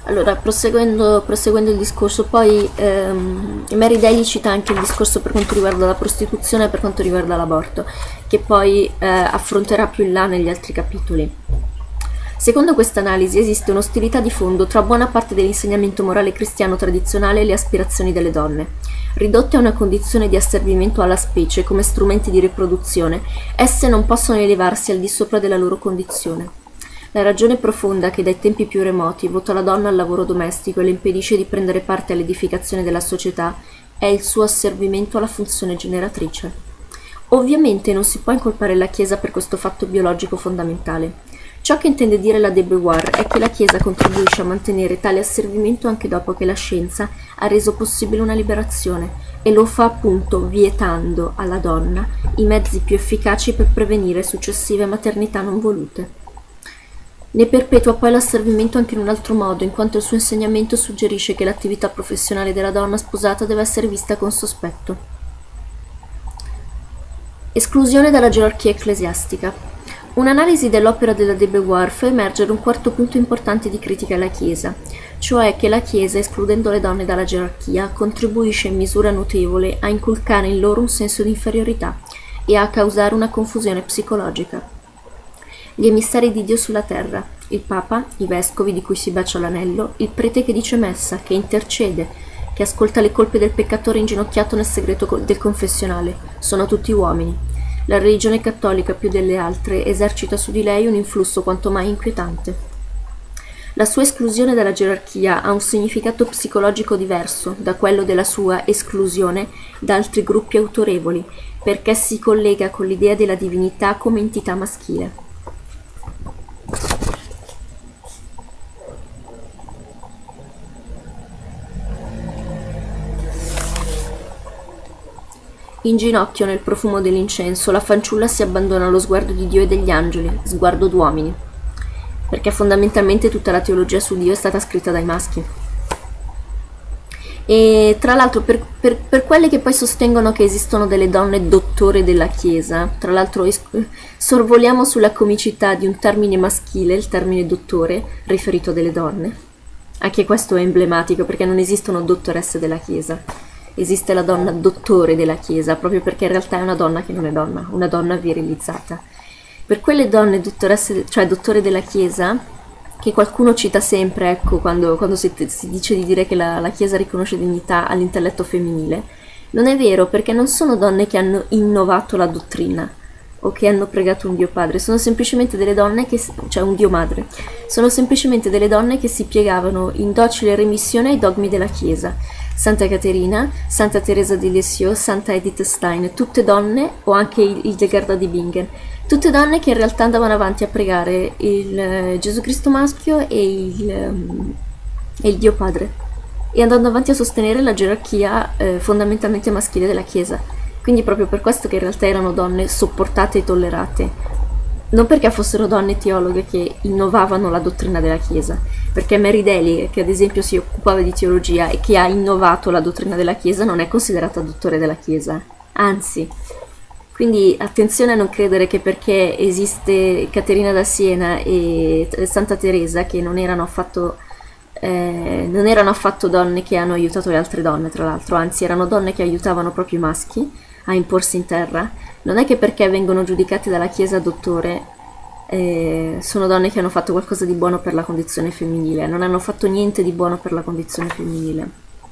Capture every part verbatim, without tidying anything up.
Allora, proseguendo, proseguendo il discorso, poi ehm, Mary Daly cita anche il discorso per quanto riguarda la prostituzione e per quanto riguarda l'aborto, che poi eh, affronterà più in là negli altri capitoli. Secondo questa analisi esiste un'ostilità di fondo tra buona parte dell'insegnamento morale cristiano tradizionale e le aspirazioni delle donne. Ridotte a una condizione di asservimento alla specie come strumenti di riproduzione, esse non possono elevarsi al di sopra della loro condizione. La ragione profonda che dai tempi più remoti vota la donna al lavoro domestico e le impedisce di prendere parte all'edificazione della società è il suo asservimento alla funzione generatrice. Ovviamente non si può incolpare la Chiesa per questo fatto biologico fondamentale. Ciò che intende dire la de Beauvoir è che la Chiesa contribuisce a mantenere tale asservimento anche dopo che la scienza ha reso possibile una liberazione e lo fa appunto vietando alla donna i mezzi più efficaci per prevenire successive maternità non volute. Ne perpetua poi l'asservimento anche in un altro modo, in quanto il suo insegnamento suggerisce che l'attività professionale della donna sposata deve essere vista con sospetto. Esclusione dalla gerarchia ecclesiastica. Un'analisi dell'opera della de Beauvoir fa emergere un quarto punto importante di critica alla Chiesa, cioè che la Chiesa, escludendo le donne dalla gerarchia, contribuisce in misura notevole a inculcare in loro un senso di inferiorità e a causare una confusione psicologica. Gli emissari di Dio sulla terra, il Papa, i vescovi di cui si bacia l'anello, il prete che dice messa, che intercede, che ascolta le colpe del peccatore inginocchiato nel segreto del confessionale, sono tutti uomini. La religione cattolica, più delle altre, esercita su di lei un influsso quanto mai inquietante. La sua esclusione dalla gerarchia ha un significato psicologico diverso da quello della sua esclusione da altri gruppi autorevoli, perché si collega con l'idea della divinità come entità maschile. In ginocchio nel profumo dell'incenso, la fanciulla si abbandona allo sguardo di Dio e degli angeli, sguardo d'uomini, perché fondamentalmente tutta la teologia su Dio è stata scritta dai maschi. E tra l'altro per, per, per quelle che poi sostengono che esistono delle donne dottore della Chiesa, tra l'altro es- sorvoliamo sulla comicità di un termine maschile, il termine dottore, riferito a delle donne. Anche questo è emblematico perché non esistono dottoresse della Chiesa. Esiste la donna dottore della Chiesa, proprio perché in realtà è una donna che non è donna, una donna virilizzata. Per quelle donne dottoresse, cioè dottore della Chiesa, che qualcuno cita sempre, ecco, quando, quando si, si dice di dire che la, la Chiesa riconosce dignità all'intelletto femminile, non è vero, perché non sono donne che hanno innovato la dottrina o che hanno pregato un Dio Padre, sono semplicemente delle donne che, cioè un Dio Madre, sono semplicemente delle donne che si piegavano in docile remissione ai dogmi della Chiesa. Santa Caterina, Santa Teresa di Lisieux, Santa Edith Stein, tutte donne, o anche Hildegarda di Bingen, tutte donne che in realtà andavano avanti a pregare il eh, Gesù Cristo maschio e il, um, e il Dio Padre, e andando avanti a sostenere la gerarchia eh, fondamentalmente maschile della Chiesa. Quindi proprio per questo che in realtà erano donne sopportate e tollerate, non perché fossero donne teologhe che innovavano la dottrina della Chiesa, perché Mary Daly, che ad esempio si occupava di teologia e che ha innovato la dottrina della Chiesa, non è considerata dottore della Chiesa, anzi. Quindi attenzione a non credere che perché esiste Caterina da Siena e Santa Teresa, che non erano affatto eh, non erano affatto donne che hanno aiutato le altre donne, tra l'altro, anzi erano donne che aiutavano proprio i maschi a imporsi in terra, non è che perché vengono giudicate dalla Chiesa dottore eh, sono donne che hanno fatto qualcosa di buono per la condizione femminile, non hanno fatto niente di buono per la condizione femminile.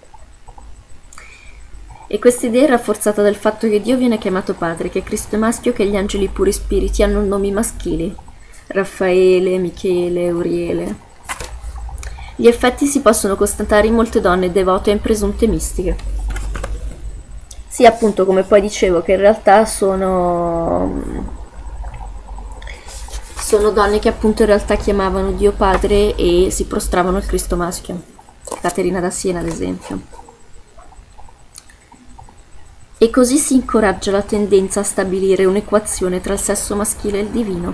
E questa idea è rafforzata dal fatto che Dio viene chiamato Padre, che Cristo è maschio, che gli angeli puri spiriti hanno nomi maschili, Raffaele, Michele, Uriele. Gli effetti si possono constatare in molte donne devote e presunte mistiche. Sì, appunto, come poi dicevo, che in realtà sono sono donne che appunto in realtà chiamavano Dio Padre e si prostravano al Cristo maschio. Caterina da Siena, ad esempio. E così si incoraggia la tendenza a stabilire un'equazione tra il sesso maschile e il divino.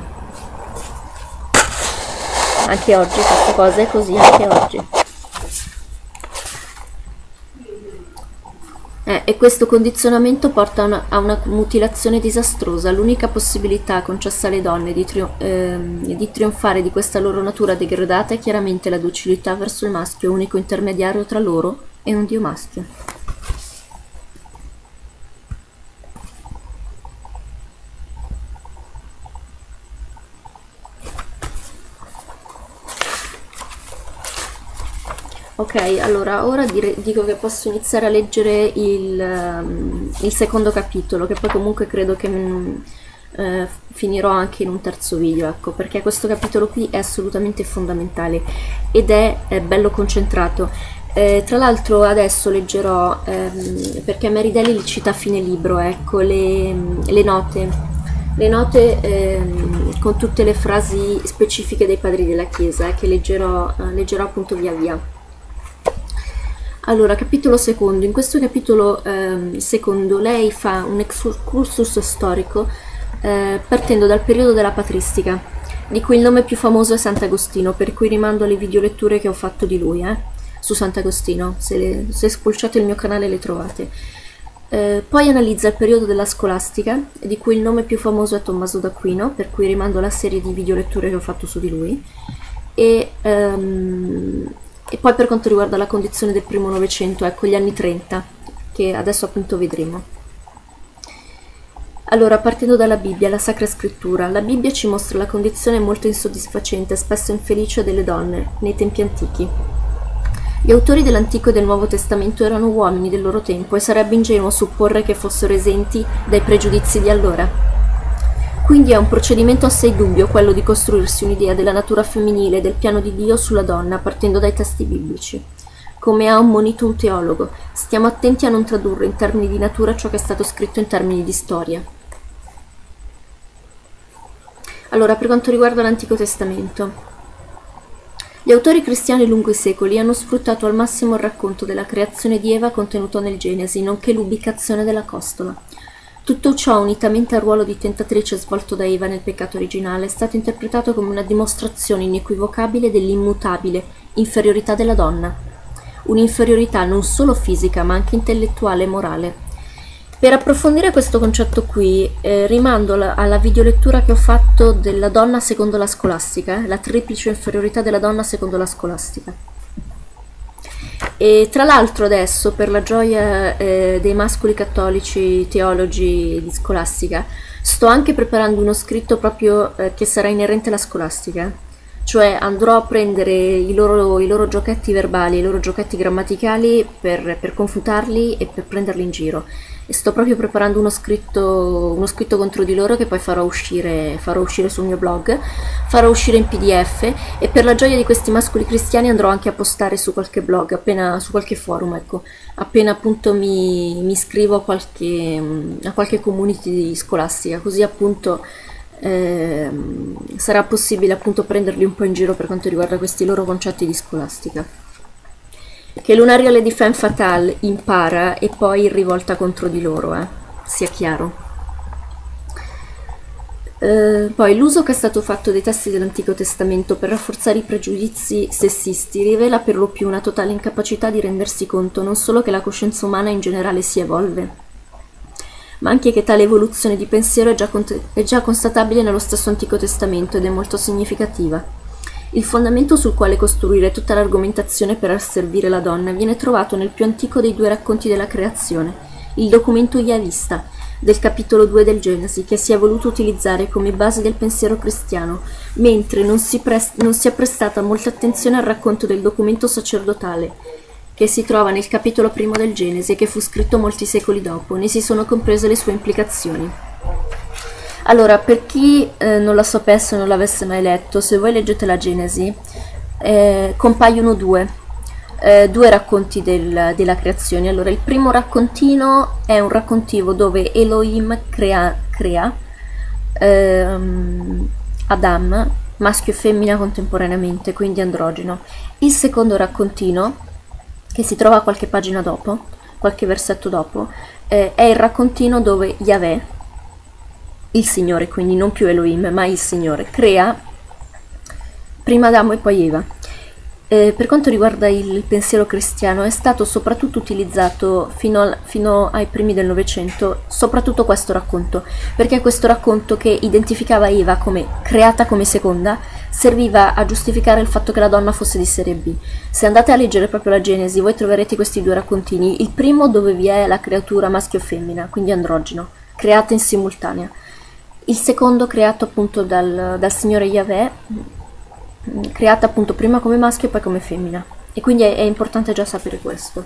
Anche oggi questa cosa è così, anche oggi. Eh, e questo condizionamento porta a una, a una mutilazione disastrosa. L'unica possibilità concessa alle donne di, trio- ehm, di trionfare di questa loro natura degradata è chiaramente la docilità verso il maschio, unico intermediario tra loro e un dio maschio. Ok, allora ora dire- dico che posso iniziare a leggere il, um, il secondo capitolo, che poi comunque credo che mm, eh, finirò anche in un terzo video, ecco, perché questo capitolo qui è assolutamente fondamentale ed è, è bello concentrato. Eh, tra l'altro adesso leggerò, ehm, perché Mary Daly li cita a fine libro, ecco, le, le note, le note ehm, con tutte le frasi specifiche dei padri della Chiesa, eh, che leggerò, eh, leggerò appunto via via. Allora, capitolo secondo. In questo capitolo ehm, secondo lei fa un excursus storico eh, partendo dal periodo della patristica, di cui il nome più famoso è Sant'Agostino, per cui rimando alle videoletture che ho fatto di lui, eh, su Sant'Agostino. Se, le, se spulciate il mio canale le trovate. Eh, poi analizza il periodo della scolastica, di cui il nome più famoso è Tommaso d'Aquino, per cui rimando alla serie di videoletture che ho fatto su di lui. E... ehm, E poi per quanto riguarda la condizione del primo Novecento, ecco, gli anni trenta, che adesso appunto vedremo. Allora, partendo dalla Bibbia, la Sacra Scrittura, la Bibbia ci mostra la condizione molto insoddisfacente e spesso infelice delle donne nei tempi antichi. Gli autori dell'Antico e del Nuovo Testamento erano uomini del loro tempo e sarebbe ingenuo supporre che fossero esenti dai pregiudizi di allora. Quindi è un procedimento assai dubbio quello di costruirsi un'idea della natura femminile e del piano di Dio sulla donna partendo dai testi biblici. Come ha ammonito un teologo, stiamo attenti a non tradurre in termini di natura ciò che è stato scritto in termini di storia. Allora, per quanto riguarda l'Antico Testamento, gli autori cristiani lungo i secoli hanno sfruttato al massimo il racconto della creazione di Eva contenuto nel Genesi, nonché l'ubicazione della costola. Tutto ciò, unitamente al ruolo di tentatrice svolto da Eva nel peccato originale, è stato interpretato come una dimostrazione inequivocabile dell'immutabile inferiorità della donna. Un'inferiorità non solo fisica, ma anche intellettuale e morale. Per approfondire questo concetto qui, eh, rimando la, alla videolettura che ho fatto della donna secondo la scolastica, eh, la triplice inferiorità della donna secondo la scolastica. E tra l'altro adesso, per la gioia eh, dei mascoli cattolici teologi di scolastica, sto anche preparando uno scritto proprio eh, che sarà inerente alla scolastica, cioè andrò a prendere i loro, i loro giochetti verbali, i loro giochetti grammaticali per, per confutarli e per prenderli in giro. E sto proprio preparando uno scritto, uno scritto contro di loro che poi farò uscire, farò uscire sul mio blog, farò uscire in P D F e per la gioia di questi mascoli cristiani andrò anche a postare su qualche blog, appena, su qualche forum, ecco, appena appunto mi, mi iscrivo a qualche, a qualche community scolastica, così appunto eh, sarà possibile appunto prenderli un po' in giro per quanto riguarda questi loro concetti di scolastica. Che l'Unariale di Femme Fatale impara e poi rivolta contro di loro, eh, sia chiaro. Eh, poi l'uso che è stato fatto dei testi dell'Antico Testamento per rafforzare i pregiudizi sessisti rivela per lo più una totale incapacità di rendersi conto non solo che la coscienza umana in generale si evolve, ma anche che tale evoluzione di pensiero è già, è già constatabile nello stesso Antico Testamento ed è molto significativa. Il fondamento sul quale costruire tutta l'argomentazione per asservire la donna viene trovato nel più antico dei due racconti della creazione, il documento Yavista, del capitolo due del Genesi, che si è voluto utilizzare come base del pensiero cristiano, mentre non si, prest- non si è prestata molta attenzione al racconto del documento sacerdotale, che si trova nel capitolo primo del Genesi e che fu scritto molti secoli dopo, ne si sono comprese le sue implicazioni. Allora, per chi eh, non la sapesse o non l'avesse mai letto, se voi leggete la Genesi, eh, compaiono due, eh, due racconti del, della creazione. Allora, il primo raccontino è un raccontivo dove Elohim crea, crea ehm, Adam, maschio e femmina contemporaneamente, quindi androgeno. Il secondo raccontino, che si trova qualche pagina dopo, qualche versetto dopo, eh, è il raccontino dove Yahweh, il Signore, quindi non più Elohim, ma il Signore, crea prima Adamo e poi Eva. Eh, per quanto riguarda il pensiero cristiano, è stato soprattutto utilizzato fino, al- fino ai primi del Novecento, soprattutto questo racconto, perché questo racconto che identificava Eva come creata come seconda, serviva a giustificare il fatto che la donna fosse di serie B. Se andate a leggere proprio la Genesi, voi troverete questi due raccontini, il primo dove vi è la creatura maschio e femmina, quindi androgino, creata in simultanea. Il secondo creato appunto dal, dal Signore Yahweh, creata appunto prima come maschio e poi come femmina, e quindi è, è importante già sapere questo.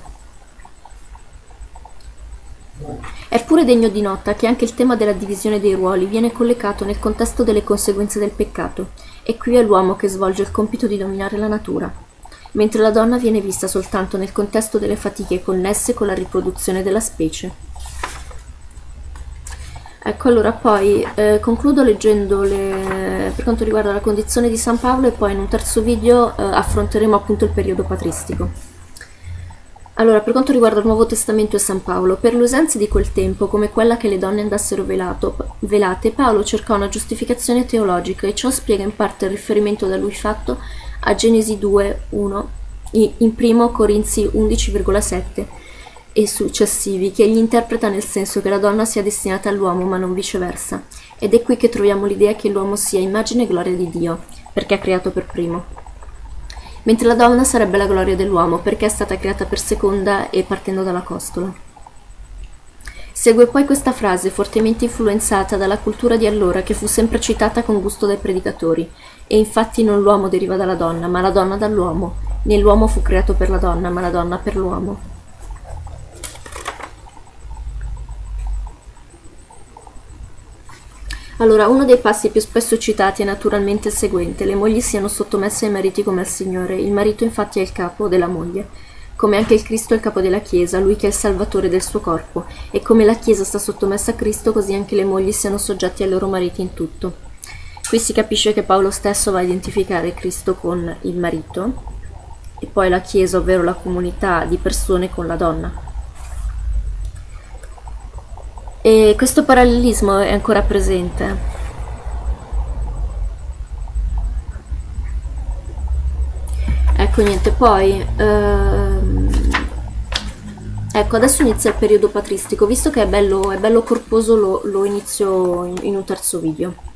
È pure degno di nota che anche il tema della divisione dei ruoli viene collocato nel contesto delle conseguenze del peccato, e qui è l'uomo che svolge il compito di dominare la natura, mentre la donna viene vista soltanto nel contesto delle fatiche connesse con la riproduzione della specie. Ecco, allora poi eh, concludo leggendo le, per quanto riguarda la condizione di San Paolo, e poi in un terzo video eh, affronteremo appunto il periodo patristico. Allora, per quanto riguarda il Nuovo Testamento e San Paolo, per le usanze di quel tempo, come quella che le donne andassero velato, velate, Paolo cercò una giustificazione teologica, e ciò spiega in parte il riferimento da lui fatto a Genesi due uno, in primo Corinzi undici virgola sette, e successivi, che egli interpreta nel senso che la donna sia destinata all'uomo ma non viceversa, ed è qui che troviamo l'idea che l'uomo sia immagine e gloria di Dio, perché è creato per primo, mentre la donna sarebbe la gloria dell'uomo, perché è stata creata per seconda e partendo dalla costola. Segue poi questa frase fortemente influenzata dalla cultura di allora, che fu sempre citata con gusto dai predicatori, e infatti non l'uomo deriva dalla donna, ma la donna dall'uomo, né l'uomo fu creato per la donna, ma la donna per l'uomo. Allora, uno dei passi più spesso citati è naturalmente il seguente: le mogli siano sottomesse ai mariti come al Signore. Il marito infatti è il capo della moglie, come anche il Cristo è il capo della Chiesa, lui che è il salvatore del suo corpo, e come la Chiesa sta sottomessa a Cristo, così anche le mogli siano soggetti ai loro mariti in tutto. Qui si capisce che Paolo stesso va a identificare Cristo con il marito, e poi la Chiesa, ovvero la comunità di persone, con la donna. E questo parallelismo è ancora presente. Ecco, niente, poi ehm, ecco, adesso inizia il periodo patristico. Visto che è bello, è bello corposo, lo, lo inizio in, in un terzo video.